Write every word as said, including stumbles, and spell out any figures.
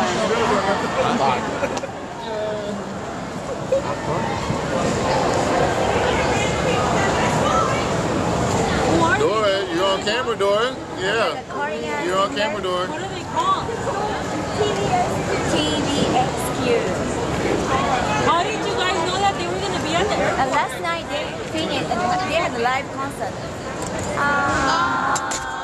Dora, you're on camera, Dora. Yeah. You're on camera, Dora. What are they called? T V X Q. How did you guys know that they were going to be at the airport? Uh, last night they finished, they had a live concert. Uh,